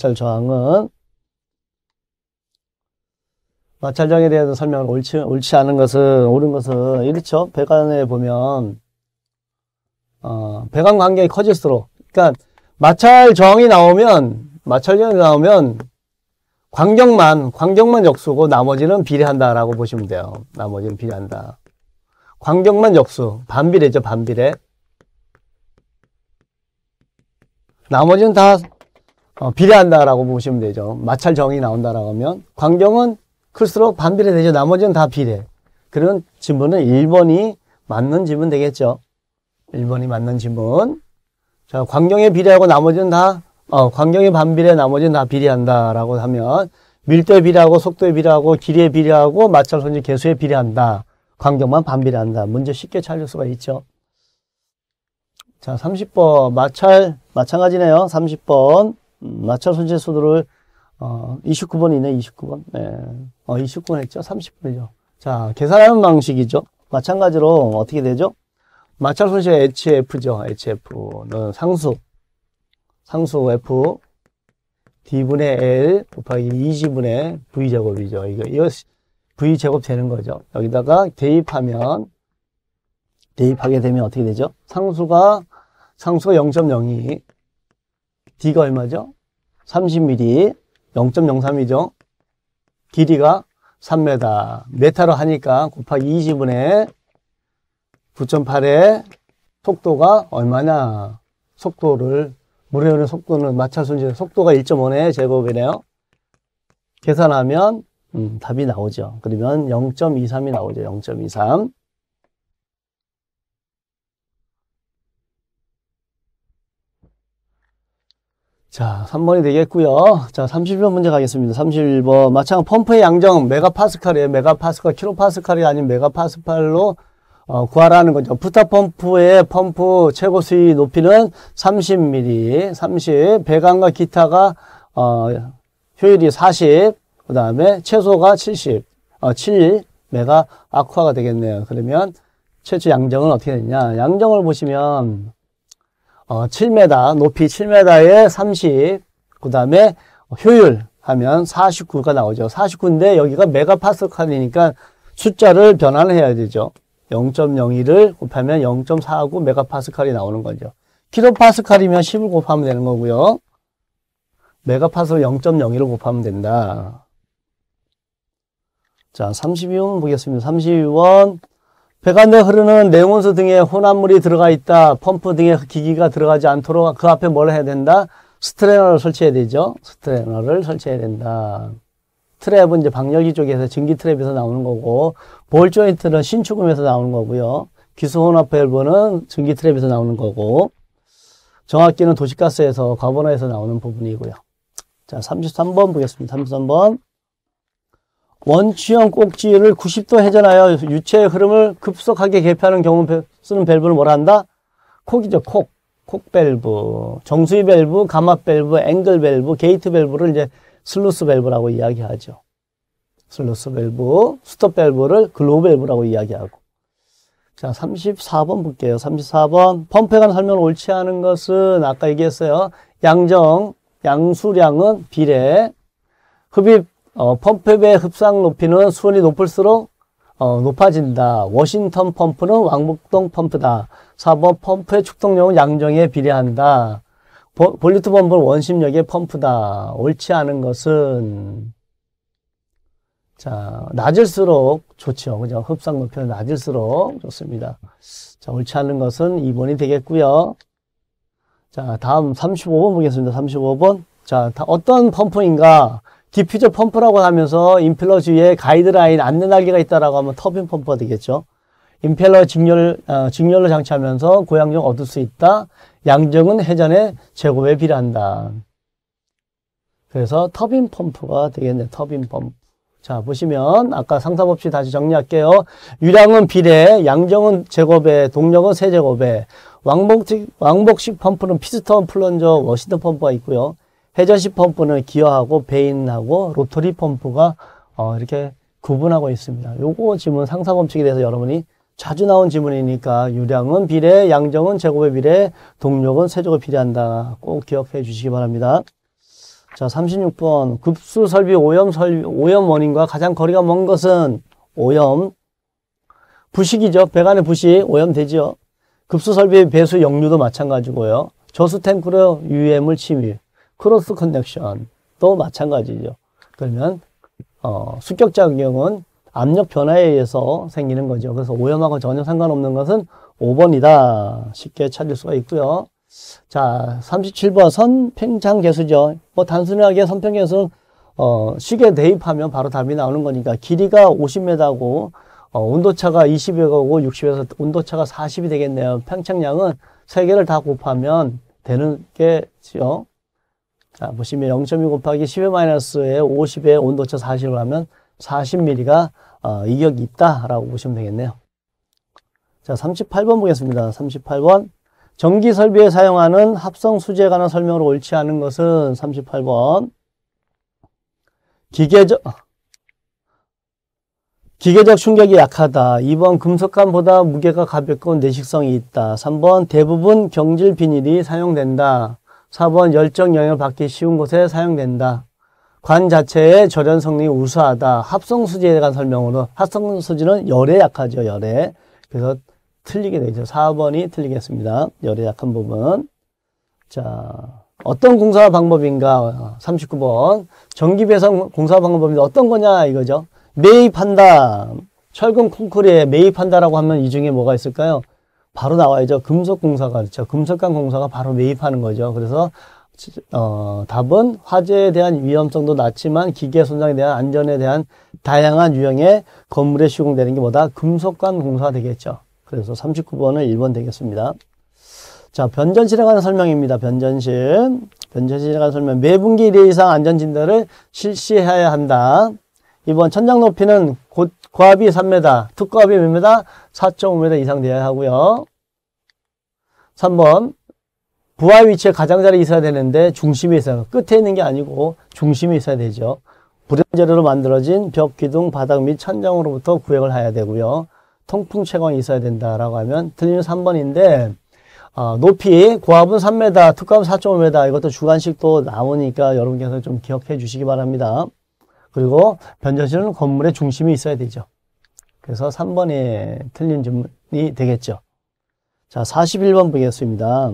Speaker 1: 마찰정에 대해서 설명을 옳지 않은 것은 옳은 것은 이렇죠. 배관에 보면 배관 간격이 커질수록 그러니까 마찰정이 나오면 광경만 역수고 나머지는 비례한다라고 보시면 돼요. 나머지는 비례한다. 광경만 역수, 반비례죠, 반비례. 나머지는 다 비례한다라고 보시면 되죠. 마찰 정이 나온다라고 하면 광경은 클수록 반비례 되죠. 나머지는 다 비례. 그런 지문은 1번이 맞는 지문 되겠죠. 1번이 맞는 지문. 자, 광경에 비례하고 나머지는 다 광경에 반비례, 나머지는 다 비례한다라고 하면 밀도에 비례하고 속도에 비례하고 길이에 비례하고 마찰 손질 개수에 비례한다. 광경만 반비례한다. 문제 쉽게 찾을 수가 있죠. 자, 30번 마찬가지네요. 30번 마찰 손질 수도를 29번이네. 29번. 네. 29번 했죠. 30번이죠. 자, 계산하는 방식이죠. 마찬가지로 어떻게 되죠? 마찰 손실 HF죠. HF는 상수 F D분의 L 곱하기 2G분의 V제곱이죠. 이거 V제곱 되는 거죠. 여기다가 대입하게 되면 어떻게 되죠? 상수가 0.02, D가 얼마죠? 30mm, 0.03이죠. 길이가 3m, 메타로 하니까 곱하기 2G분의 9.8의 속도가 얼마냐? 물에 흐르는 속도는 마찰 손실 속도가 1.5의 제곱이네요. 계산하면 답이 나오죠. 그러면 0.23이 나오죠. 0.23. 자, 3번이 되겠고요. 자, 31번 문제 가겠습니다. 31번. 마찬가지 펌프의 양정 메가파스칼이에요. 메가파스칼, 킬로파스칼이 아닌 메가파스칼로 구하라는 거죠. 부타 펌프의 펌프 최고 수위 높이는 30mm, 30. 배관과 기타가 효율이 40. 그 다음에 최소가 70. 7 메가 아쿠아가 되겠네요. 그러면 최초 양정은 어떻게 되냐? 양정을 보시면 7m, 높이 7m에 30, 그 다음에 효율 하면 49가 나오죠. 49인데 여기가 메가파스칼이니까 숫자를 변환을 해야 되죠. 0.01을 곱하면 0.49 메가파스칼이 나오는 거죠. 킬로파스칼이면 10을 곱하면 되는 거고요. 메가파스칼 0.01을 곱하면 된다. 자, 32번 보겠습니다. 32번. 배관 내 흐르는 내온수 등의 혼합물이 들어가 있다. 펌프 등의 기기가 들어가지 않도록 그 앞에 뭘 해야 된다? 스트레너를 설치해야 되죠. 스트레너를 설치해야 된다. 트랩은 이제 방열기 쪽에서 전기 트랩에서 나오는 거고, 볼 조인트는 신축음에서 나오는 거고요. 기수 혼합 밸브는 전기 트랩에서 나오는 거고, 정압기는 도시가스에서 과번화에서 나오는 부분이고요. 자, 33번 보겠습니다. 33번. 원추형 꼭지를 90도 회전하여 유체의 흐름을 급속하게 개폐하는 경우 쓰는 밸브는 뭐라 한다? 콕이죠. 콕 밸브. 정수위 밸브, 감압 밸브, 앵글 밸브, 게이트 밸브를 이제 슬루스 밸브라고 이야기하죠. 슬루스 밸브, 스톱 밸브를 글로우 밸브라고 이야기하고. 자, 34번 볼게요. 34번. 펌프에 관한 설명을 옳지 않은 것은 아까 얘기했어요. 양수량은 비례. 흡입 펌프의 흡상 높이는 수온이 높을수록 높아진다. 워싱턴 펌프는 왕복동 펌프다. 4번 펌프의 축동력은 양정에 비례한다. 볼리트 펌프는 원심력의 펌프다. 옳지 않은 것은 자, 낮을수록 좋죠. 그죠? 흡상 높이는 낮을수록 좋습니다. 자, 옳지 않은 것은 2번이 되겠고요. 자, 다음 35번 보겠습니다. 35번. 자, 어떤 펌프인가? 디퓨저 펌프라고 하면서 임펠러 주위에 가이드라인 안내날개가 있다라고 하면 터빈 펌프가 되겠죠. 임펠러 직렬로 장치하면서 고양정 얻을 수 있다. 양정은 회전의 제곱에 비례한다. 그래서 터빈 펌프가 되겠네. 터빈 펌프. 자, 보시면 아까 상사법칙 다시 정리할게요. 유량은 비례, 양정은 제곱에, 동력은 세제곱에. 왕복식 펌프는 피스턴, 플런저, 워싱턴 펌프가 있고요. 회전식 펌프는 기어하고 베인하고 로터리 펌프가 이렇게 구분하고 있습니다. 요거 지문 상사법칙에 대해서 여러분이 자주 나온 지문이니까 유량은 비례, 양정은 제곱에 비례, 동력은 세제곱에 비례한다. 꼭 기억해 주시기 바랍니다. 자, 36번. 급수 설비 오염 원인과 가장 거리가 먼 것은 오염. 부식이죠. 배관의 부식, 오염되죠. 급수 설비의 배수 역류도 마찬가지고요. 저수 탱크로 유해물 침입. 크로스 커넥션 또 마찬가지죠. 그러면 습격작용은 압력 변화에 의해서 생기는 거죠. 그래서 오염하고 전혀 상관없는 것은 5번이다. 쉽게 찾을 수가 있고요. 자, 37번 선팽창계수죠. 뭐 단순하게 선팽계수는 시계 대입하면 바로 답이 나오는 거니까 길이가 50m고 온도차가 20여고 60에서 온도차가 40이 되겠네요. 팽창량은 세 개를 다 곱하면 되는 게죠. 자, 보시면 0.2 곱하기 10의 마이너스에 50에 온도차 40을 하면 40mm가 이격이 있다라고 보시면 되겠네요. 자, 38번 보겠습니다. 38번. 전기 설비에 사용하는 합성 수지에 관한 설명으로 옳지 않은 것은 38번. 기계적 충격이 약하다. 2번 금속관보다 무게가 가볍고 내식성이 있다. 3번 대부분 경질 비닐이 사용된다. 4번 열정 영향을 받기 쉬운 곳에 사용된다. 관 자체의 절연 성능이 우수하다. 합성 수지에 대한 설명으로 합성 수지는 열에 약하죠. 열에. 그래서 틀리게 되죠. 4번이 틀리겠습니다. 열에 약한 부분. 자, 어떤 공사 방법인가? 39번. 전기 배선 공사 방법이 어떤 거냐 이거죠. 매입한다. 철근 콘크리트에 매입한다라고 하면 이 중에 뭐가 있을까요? 바로 나와야죠. 금속 공사가 그렇죠. 금속관 공사가 바로 매입하는 거죠. 그래서 답은 화재에 대한 위험성도 낮지만 기계 손상에 대한 안전에 대한 다양한 유형의 건물에 시공되는 게 뭐다? 금속관 공사가 되겠죠. 그래서 39번은 1번 되겠습니다. 자, 변전실에 관한 설명입니다. 변전실에 관한 설명. 매분기 1회 이상 안전진단을 실시해야 한다. 2번 천장 높이는 고압이 3m, 특고압이 몇 m? 4.5m 이상 되어야 하고요. 3번 부하 위치에 가장자리 있어야 되는데 중심이 있어요. 끝에 있는 게 아니고 중심이 있어야 되죠. 불연재료로 만들어진 벽, 기둥, 바닥 및 천장으로부터 구획을 해야 되고요. 통풍 채광이 있어야 된다라고 하면 틀리는 3번인데 높이 고압은 3m, 특고압은 4.5m 이것도 주관식도 나오니까 여러분께서 좀 기억해 주시기 바랍니다. 그리고 변전실은 건물의 중심이 있어야 되죠. 그래서 3번이 틀린 질문이 되겠죠. 자, 41번 보겠습니다.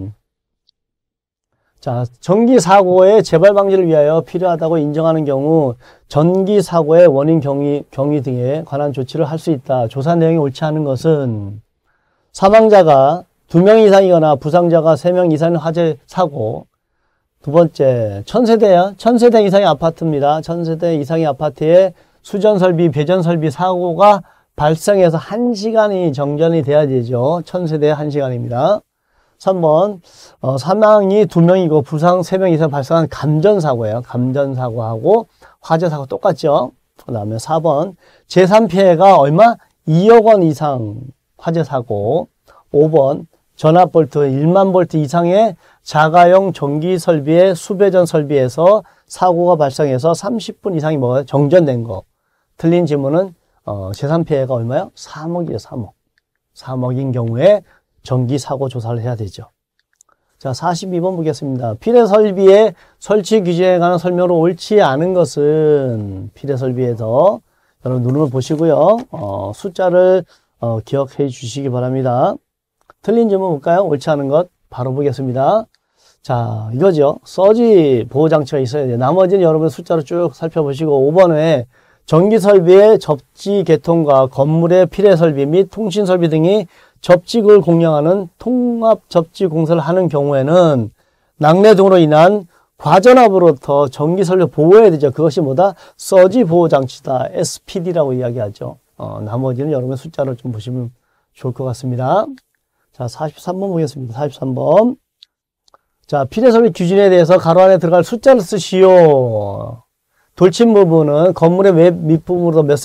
Speaker 1: 자, 전기사고의 재발 방지를 위하여 필요하다고 인정하는 경우 전기사고의 원인 경위 등에 관한 조치를 할 수 있다. 조사 내용이 옳지 않은 것은 사망자가 2명 이상이거나 부상자가 3명 이상의 화재 사고. 두 번째, 1000세대 이상의 아파트입니다. 1000세대 이상의 아파트에 수전설비, 배전설비 사고가 발생해서 1시간이 정전이 돼야 되죠. 1000세대에 1시간입니다. 3번, 사망이 2명이고 부상 3명 이상 발생한 감전사고예요. 감전사고하고 화재사고 똑같죠. 그 다음에 4번, 재산피해가 얼마? 2억 원 이상 화재사고. 5번, 전압볼트 1만 볼트 이상의 자가용 전기 설비의 수배전 설비에서 사고가 발생해서 30분 이상이 뭐가 정전된 거. 틀린 질문은 재산 피해가 얼마요? 3억이에요. 3억. 3억인 경우에 전기 사고 조사를 해야 되죠. 자, 42번 보겠습니다. 필해 설비의 설치 규제에 관한 설명으로 옳지 않은 것은 필해 설비에서 여러분 눈을 보시고요. 숫자를 기억해 주시기 바랍니다. 틀린 질문 볼까요? 옳지 않은 것 바로 보겠습니다. 자, 이거죠. 서지 보호장치가 있어야 돼요. 나머지는 여러분 숫자로 쭉 살펴보시고 5번에 전기설비의 접지 개통과 건물의 필해설비 및 통신설비 등이 접직을 공략하는 통합접지 공사를 하는 경우에는 낙뢰 등으로 인한 과전압으로부터 전기설비 보호해야 되죠. 그것이 뭐다? 서지 보호장치다. SPD라고 이야기하죠. 나머지는 여러분 숫자로 좀 보시면 좋을 것 같습니다. 자, 43번 보겠습니다. 43번. 자, 필해설비 기준에 대해서 가로 안에 들어갈 숫자를 쓰시오. 돌침 부분은 건물의 밑부분으로 몇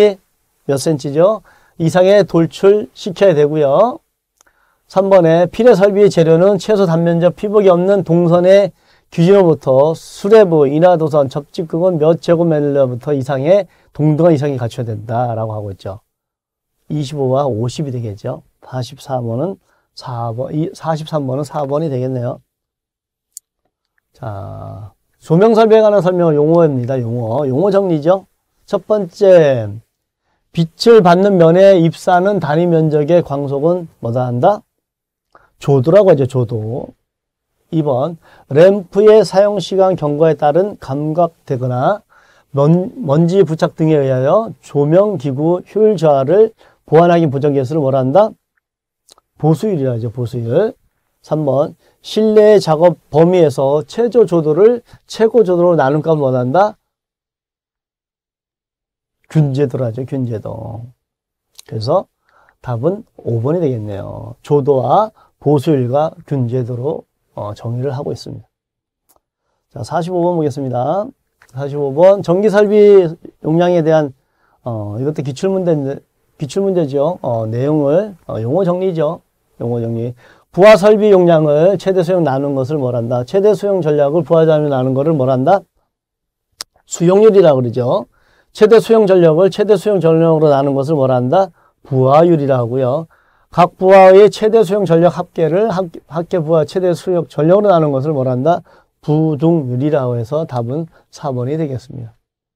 Speaker 1: 센치죠? 이상의 돌출시켜야 되고요. 3번에 필해설비의 재료는 최소 단면적 피복이 없는 동선의 기준으로부터 수레부, 인하도선, 접직극은 몇 제곱미터부터 이상의 동등한 이상이 갖춰야 된다라고 하고 있죠. 25와 50이 되겠죠. 43번은 4번이 되겠네요. 자, 조명설비에 관한 설명은 용어입니다. 용어 정리죠. 첫 번째, 빛을 받는 면에 입사하는 단위 면적의 광속은 뭐다 한다? 조도라고 하죠. 조도. 2번, 램프의 사용시간 경과에 따른 감각되거나 먼지 부착 등에 의하여 조명기구 효율 저하를 보완하기 부정계수를 뭐라 한다? 보수율이라 하죠. 보수율. 3번 실내 작업 범위에서 최저 조도를 최고 조도로 나눈 값을 뭐라 한다? 균제도라 하죠. 균제도. 그래서 답은 5번이 되겠네요. 조도와 보수율과 균제도로 정의를 하고 있습니다. 자, 45번 보겠습니다. 45번 전기설비 용량에 대한 이것도 기출문제죠. 내용을 용어 정리죠. 용어 정리. 부하 설비 용량을 최대 수용 나눈 것을 뭐란다? 최대 수용 전략을 부하 전략으로 나눈 것을 뭐란다? 수용률이라고 그러죠. 최대 수용 전력을 최대 수용 전력으로 나눈 것을 뭐란다? 부하율이라고 하고요. 각 부하의 최대 수용 전력 합계를 합계 부하 최대 수용 전력으로 나눈 것을 뭐란다? 부둥률이라고 해서 답은 4번이 되겠습니다.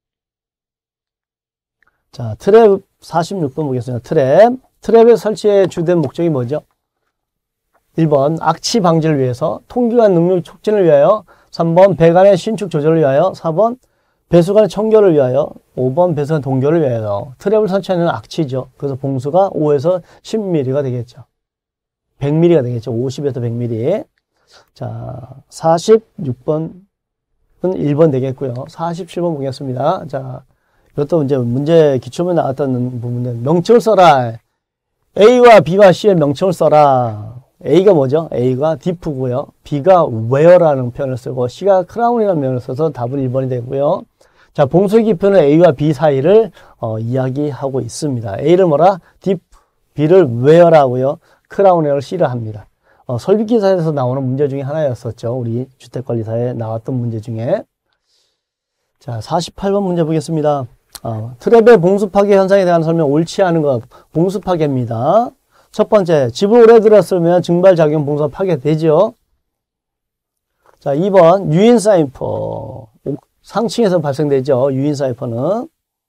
Speaker 1: 자, 트랩 46번 보겠습니다. 트랩의 설치의 주된 목적이 뭐죠? 1번 악취 방지를 위해서, 통기관 능력 촉진을 위하여, 3번 배관의 신축 조절을 위하여, 4번 배수관의 청결을 위하여, 5번 배수관 동결을 위하여. 트랩을 설치하는 악취죠. 그래서 봉수가 5에서 10mm가 되겠죠. 100mm가 되겠죠. 50에서 100mm. 자, 46번은 1번 되겠고요. 47번 보겠습니다. 자, 이것도 이제 문제 기출문에 나왔던 부분인데, 명칭을 써라. A와 B와 C의 명칭을 써라. A가 뭐죠? A가 diff고요. B가 where라는 표현을 쓰고, C가 crown이라는 표현을 써서 답은 1번이 되고요. 자, 봉수의 깊이는 A와 B 사이를 이야기하고 있습니다. A를 뭐라? diff, B를 where라고요. crown을 C를 합니다. 설비기사에서 나오는 문제 중에 하나였었죠. 우리 주택관리사에 나왔던 문제 중에. 자, 48번 문제 보겠습니다. 트랩의 봉수 파괴 현상에 대한 설명 옳지 않은 것. 봉수 파괴입니다. 첫 번째, 집을 오래 들었으면 증발작용 봉수가 파괴되죠. 자, 2번, 유인 사이퍼. 상층에서 발생되죠. 유인 사이퍼는.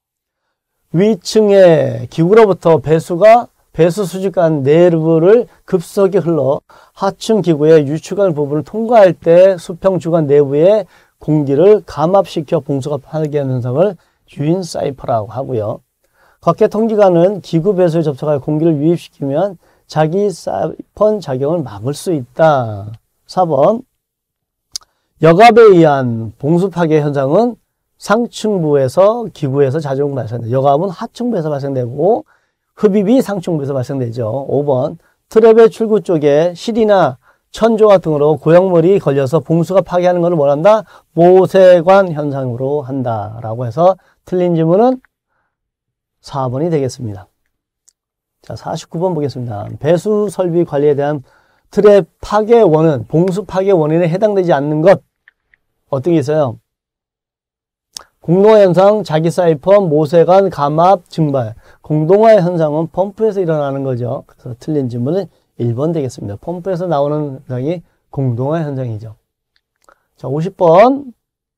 Speaker 1: 위층의 기구로부터 배수 수직관 내부를 급속히 흘러 하층 기구의 유축관 부분을 통과할 때 수평 주관 내부의 공기를 감압시켜 봉수가 파괴하는 현상을 유인 사이퍼라고 하고요. 각계 통기관은 기구 배수에 접촉하여 공기를 유입시키면 자기 사이펀 작용을 막을 수 있다. 4번 역압에 의한 봉수 파괴 현상은 상층부에서 기구에서 자동 발생된다. 역압은 하층부에서 발생되고 흡입이 상층부에서 발생되죠. 5번 트랩의 출구 쪽에 실이나 천조각 등으로 고형물이 걸려서 봉수가 파괴하는 것을 뭐란다? 모세관 현상으로 한다라고 해서 틀린 질문은 4번이 되겠습니다. 자, 49번 보겠습니다. 배수 설비 관리에 대한 트랩 파괴 원은, 봉수 파괴 원인에 해당되지 않는 것 어떤 게 있어요? 공동화 현상, 자기 사이펀, 모세관, 감압, 증발. 공동화 현상은 펌프에서 일어나는 거죠. 그래서 틀린 질문은 1번 되겠습니다. 펌프에서 나오는 현상이 공동화 현상이죠. 자, 50번.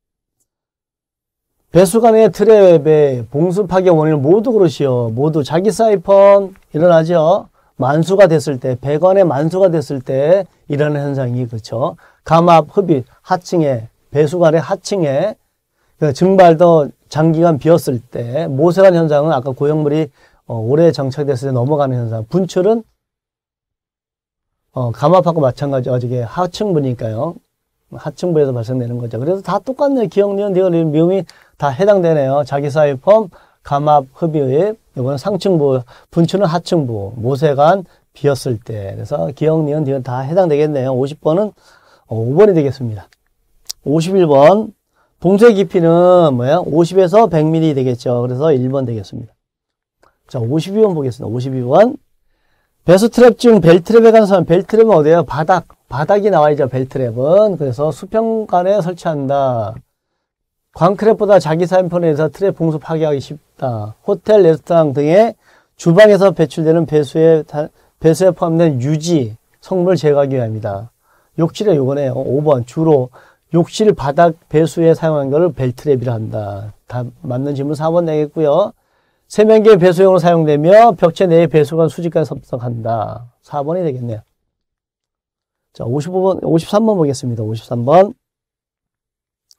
Speaker 1: 배수관의 트랩의 봉수 파괴 원인은 모두 그렇지요. 모두 자기 사이펀 일어나죠. 만수가 됐을 때, 배관의 만수가 됐을 때 일어나는 현상이 그렇죠. 감압, 흡입, 하층에, 배수관의 하층에, 증발도 장기간 비었을 때, 모세관 현상은 아까 고형물이 오래 정착됐을 때 넘어가는 현상. 분출은 감압하고 마찬가지죠. 어저께 하층부니까요. 하층부에서 발생되는 거죠. 그래서 다 똑같네요. 기억, 니은, 디귿, 미음이 다 해당되네요. 자기 사이펌, 감압, 흡입, 이거는 상층부, 분출은 하층부, 모세관 비었을 때. 그래서 기억, 니은, 디귿 다 해당되겠네요. 50번은 5번이 되겠습니다. 51번. 봉수의 깊이는 뭐야? 50에서 100mm 되겠죠. 그래서 1번 되겠습니다. 자, 52번 보겠습니다. 52번. 배수 트랩 중 벨트랩에 관한 사람, 벨트랩은 어디예요? 바닥이 나와있죠. 벨트랩은. 그래서 수평관에 설치한다. 광크랩보다 자기 사이펀에서 트랩 봉수 파괴하기 쉽다. 호텔, 레스토랑 등의 주방에서 배출되는 배수에 포함된 유지, 성물 제거하기 위함이다. 욕실에 요거네요. 5번. 주로 욕실 바닥 배수에 사용한 것을 벨트랩이라 한다. 다 맞는 질문 4번 되겠고요. 세면기 배수용으로 사용되며 벽체 내에 배수관 수직관 섭섭한다. 4번이 되겠네요. 자, 53번 보겠습니다. 53번.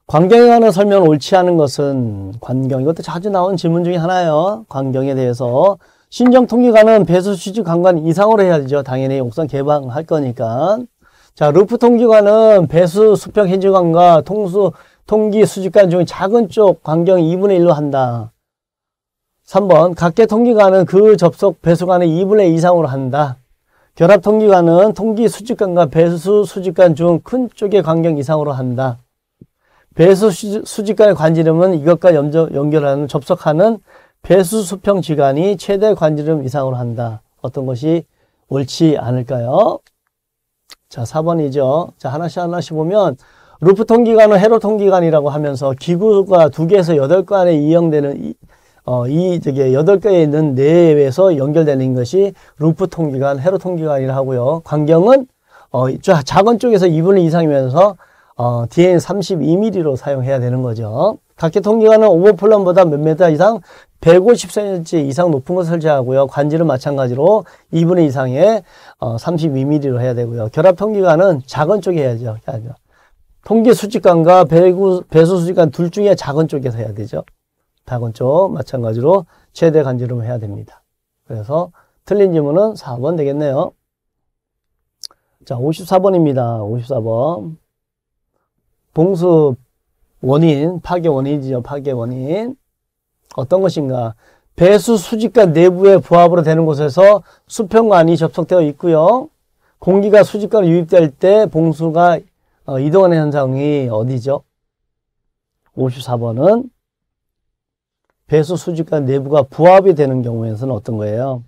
Speaker 1: 광경에 관한 설명을 옳지 않은 것은 광경. 이것도 자주 나온 질문 중에 하나예요. 광경에 대해서. 신정통기관은 배수 수직 관관 이상으로 해야 되죠. 당연히 옥상 개방할 거니까. 자, 루프 통기관은 배수 수평 현지관과 통기 수직관 중 작은 쪽 광경 2분의 1로 한다. 3번, 각계 통기관은 그 접속 배수관의 2분의 1 이상으로 한다. 결합 통기관은 통기 수직관과 배수 수직관 중 큰 쪽의 광경 이상으로 한다. 배수 수직관의 관지름은 이것과 연결하는 접속하는 배수 수평 지관이 최대 관지름 이상으로 한다. 어떤 것이 옳지 않을까요? 자, 4번이죠. 자, 하나씩 보면 루프 통기관은 회로 통기관이라고 하면서 기구가 2개에서 8건에 이용되는 8개에 있는 내외에서 연결되는 것이 루프 통기관, 회로 통기관이라 하고요. 광경은 작은 쪽에서 2분의 2 이상이면서 DN 32mm로 사용해야 되는 거죠. 각계 통기관은 오버플럼보다 몇 미터 이상 150cm 이상 높은 것을 설치하고요. 관지는 마찬가지로 2분의 2 이상의 32mm로 해야 되고요. 결합 통기관은 작은 쪽에 해야죠. 통기 수직관과 배수 수직관 둘 중에 작은 쪽에서 해야 되죠. 작은 쪽 마찬가지로 최대 관지름을 해야 됩니다. 그래서 틀린 질문은 4번 되겠네요. 자, 54번입니다. 54번. 봉수 원인, 파괴 원인이죠. 파괴 원인. 어떤 것인가? 배수 수직관 내부의 부합으로 되는 곳에서 수평관이 접속되어 있고요. 공기가 수직관에 유입될 때 봉수가 이동하는 현상이 어디죠? 54번은 배수 수직관 내부가 부합이 되는 경우에서는 어떤 거예요?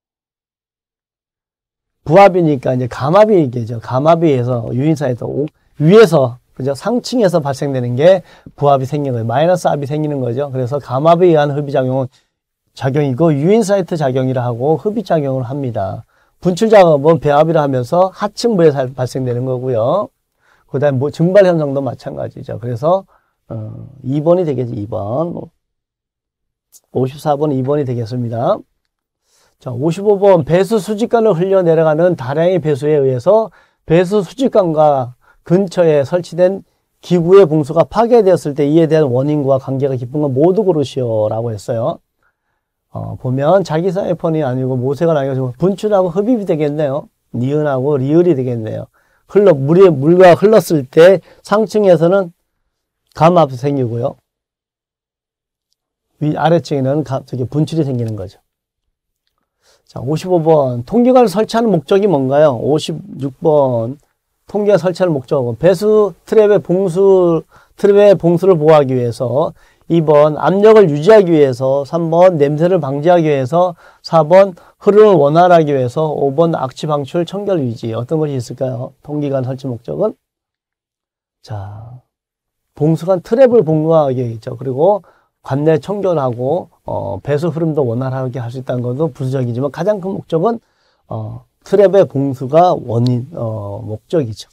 Speaker 1: 부합이니까 이제 감압이 얘기죠. 감압에 의해서 유인사에서 위에서 그죠? 상층에서 발생되는 게 부합이 생기는 거예요. 마이너스 압이 생기는 거죠. 그래서 감압에 의한 흡입작용은 작용이고 유인 사이트 작용이라 하고 흡입작용을 합니다. 분출 작업은 배압이라 하면서 하층부에 발생되는 거고요. 그 다음에 증발 현상도 마찬가지죠. 그래서 2번이 되겠지. 2번. 54번 2번이 되겠습니다. 자, 55번 배수 수직관을 흘려 내려가는 다량의 배수에 의해서 배수 수직관과 근처에 설치된 기구의 봉수가 파괴되었을 때 이에 대한 원인과 관계가 깊은 건 모두 고르시오 라고 했어요. 보면 자기사회폰이 아니고 모세가 아니고 분출하고 흡입이 되겠네요. 니은하고 리을이 되겠네요. 물과 흘렀을 때 상층에서는 감압이 생기고요. 아래층에는 분출이 생기는 거죠. 자, 55번. 통기관을 설치하는 목적이 뭔가요? 56번. 통기관 설치하는 목적은 배수 트랩의 봉수를 보호하기 위해서, 2번 압력을 유지하기 위해서, 3번 냄새를 방지하기 위해서, 4번 흐름을 원활하기 위해서, 5번 악취 방출 청결 유지. 어떤 것이 있을까요? 통기관 설치 목적은? 자, 봉수관 트랩을 복구하기 있죠. 그리고 관내 청결하고 배수 흐름도 원활하게 할 수 있다는 것도 부수적이지만 가장 큰 목적은 트랩의 봉수가 목적이죠.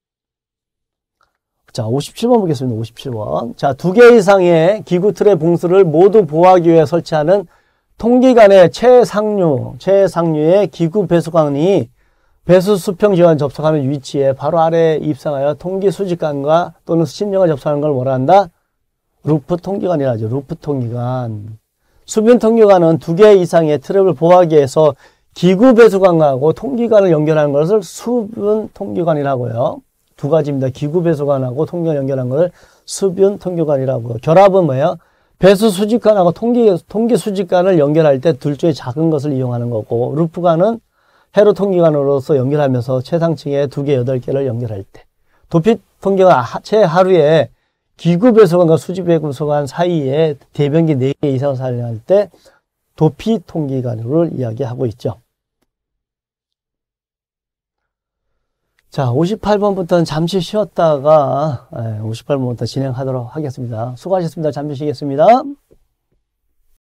Speaker 1: 자, 57번 보겠습니다. 57번. 자, 2개 이상의 기구 트랩 봉수를 모두 보호하기 위해 설치하는 통기관의 최상류의 기구 배수관이 배수 수평 지관 접속하는 위치에 바로 아래에 입상하여 통기 수직관과 또는 신경을 접속하는 걸 뭐라 한다? 루프 통기관이라 하죠. 루프 통기관. 수변 통기관은 2개 이상의 트랩을 보호하기 위해서 기구 배수관하고 통기관을 연결하는 것을 수변 통기관이라고요. 두 가지입니다. 기구 배수관하고 통기관 연결한 것을 수변 통기관이라고요. 결합은 뭐예요? 배수 수직관하고 통기 수직관을 연결할 때 둘 중에 작은 것을 이용하는 거고, 루프관은 회로 통기관으로서 연결하면서 최상층에 2개, 8개를 연결할 때. 도피 통기관 최하루에 기구 배수관과 수직 배수관 사이에 대변기 4개 이상을 사용할 때 도피 통기관을 이야기하고 있죠. 자, 58번부터는 잠시 쉬었다가 58번부터 진행하도록 하겠습니다. 수고하셨습니다. 잠시 쉬겠습니다.